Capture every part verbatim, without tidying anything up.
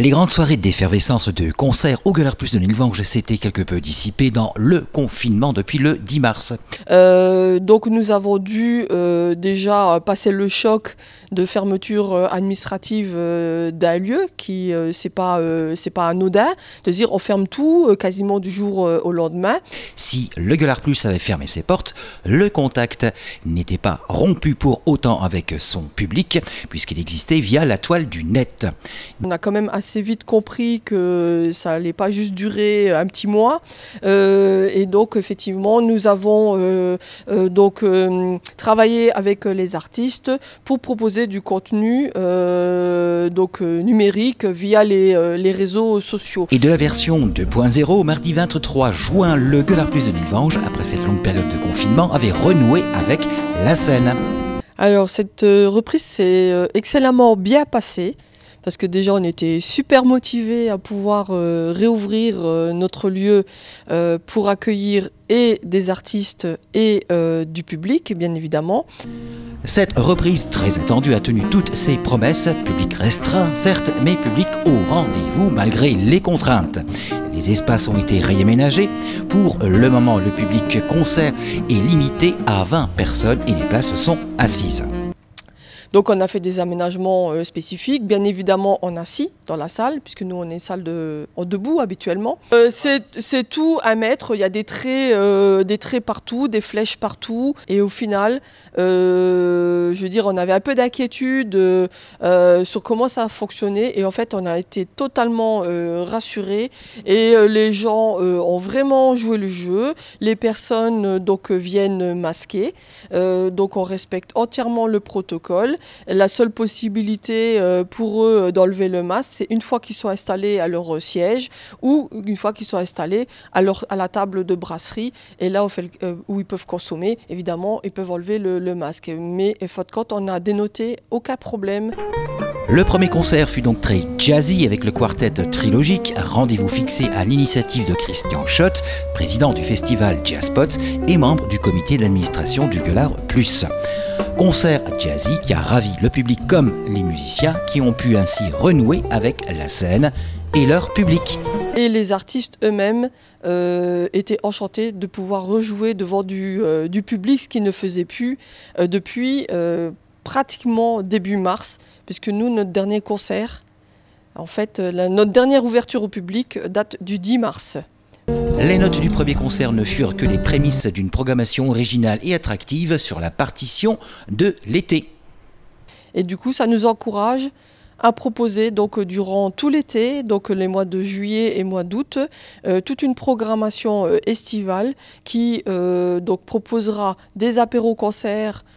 Les grandes soirées d'effervescence de concerts au Gueulard Plus de Nilvange s'étaient quelque peu dissipées dans le confinement depuis le dix mars. Euh, donc nous avons dû euh, déjà passer le choc de fermeture administrative euh, d'un lieu qui euh, c'est pas euh, c'est pas anodin de dire on ferme tout euh, quasiment du jour euh, au lendemain. Si le Gueulard Plus avait fermé ses portes, le contact n'était pas rompu pour autant avec son public puisqu'il existait via la toile du net. On a quand même assez vite compris que ça allait pas juste durer un petit mois euh, et donc effectivement nous avons euh, euh, donc euh, travaillé avec les artistes pour proposer du contenu euh, donc euh, numérique via les, euh, les réseaux sociaux. Et de la version deux point zéro, mardi vingt-trois juin, le Gueulard Plus de Nilvange, après cette longue période de confinement, avait renoué avec la scène. Alors cette euh, reprise s'est euh, excellemment bien passée. Parce que déjà on était super motivés à pouvoir euh, réouvrir euh, notre lieu euh, pour accueillir et des artistes et euh, du public, bien évidemment. Cette reprise très attendue a tenu toutes ses promesses, public restreint certes, mais public au rendez-vous malgré les contraintes. Les espaces ont été réaménagés. Pour le moment, le public concert est limité à vingt personnes et les places sont assises. Donc on a fait des aménagements euh, spécifiques, bien évidemment en assis dans la salle, puisque nous on est salle de, en debout habituellement. Euh, c'est tout à mettre, il y a des traits, euh, des traits partout, des flèches partout, et au final, euh, je veux dire, on avait un peu d'inquiétude euh, sur comment ça a fonctionné, et en fait on a été totalement euh, rassurés, et euh, les gens euh, ont vraiment joué le jeu, les personnes euh, donc viennent masquées, euh, donc on respecte entièrement le protocole. La seule possibilité pour eux d'enlever le masque, c'est une fois qu'ils sont installés à leur siège ou une fois qu'ils sont installés à, leur, à la table de brasserie. Et là, où ils peuvent consommer, évidemment, ils peuvent enlever le, le masque. Mais, faute de compte, on a dénoté aucun problème. Le premier concert fut donc très jazzy avec le quartet trilogique, rendez-vous fixé à l'initiative de Christian Schott, président du festival Jazzpot et membre du comité d'administration du Gueulard Plus. Concert jazzy qui a ravi le public comme les musiciens qui ont pu ainsi renouer avec la scène et leur public. Et les artistes eux-mêmes euh, étaient enchantés de pouvoir rejouer devant du, euh, du public, ce qu'ils ne faisaient plus euh, depuis euh, pratiquement début mars, puisque nous, notre dernier concert, en fait, la, notre dernière ouverture au public date du dix mars. Les notes du premier concert ne furent que les prémices d'une programmation originale et attractive sur la partition de l'été. Et du coup, ça nous encourage à proposer donc durant tout l'été, donc les mois de juillet et mois d'août, euh, toute une programmation euh, estivale qui euh, donc proposera des apéros-concerts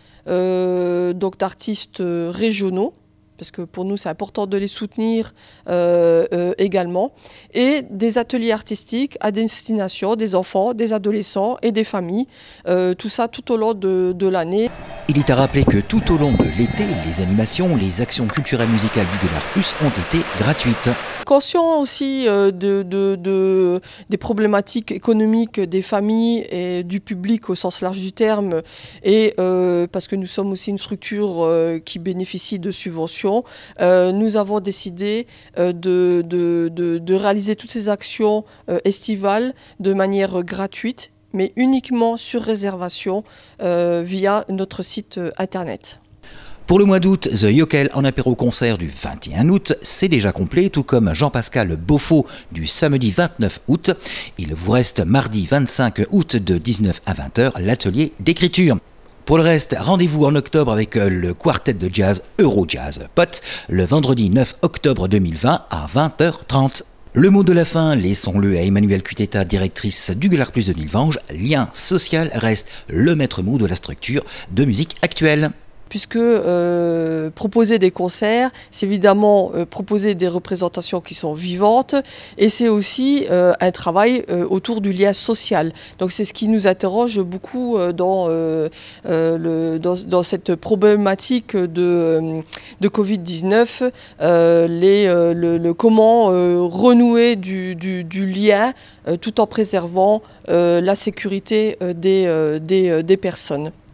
euh, donc d'artistes régionaux, parce que pour nous c'est important de les soutenir euh, euh, également, et des ateliers artistiques à destination des enfants, des adolescents et des familles, euh, tout ça tout au long de, de l'année. Il est à rappeler que tout au long de l'été, les animations, les actions culturelles musicales du Gueulard Plus ont été gratuites. Conscient aussi euh, de, de, de, des problématiques économiques des familles et du public au sens large du terme, et euh, parce que nous sommes aussi une structure euh, qui bénéficie de subventions, euh, nous avons décidé euh, de, de, de, de réaliser toutes ces actions euh, estivales de manière gratuite, mais uniquement sur réservation euh, via notre site euh, internet. Pour le mois d'août, The Yokel en apéro-concert du vingt et un août, c'est déjà complet, tout comme Jean-Pascal Beaufort du samedi vingt-neuf août. Il vous reste mardi vingt-cinq août de dix-neuf à vingt heures l'atelier d'écriture. Pour le reste, rendez-vous en octobre avec le quartet de jazz Eurojazz Pot, le vendredi neuf octobre deux mille vingt à vingt heures trente. Le mot de la fin, laissons-le à Emmanuelle Cuteta, directrice du Gueulard Plus de Nilvange. Lien social reste le maître mot de la structure de musique actuelle. Puisque euh, proposer des concerts, c'est évidemment euh, proposer des représentations qui sont vivantes, et c'est aussi euh, un travail euh, autour du lien social. Donc c'est ce qui nous interroge beaucoup euh, dans, euh, euh, le, dans, dans cette problématique de, de Covid dix-neuf, euh, les, euh, le, le comment euh, renouer du, du, du lien euh, tout en préservant euh, la sécurité euh, des, euh, des, euh, des personnes.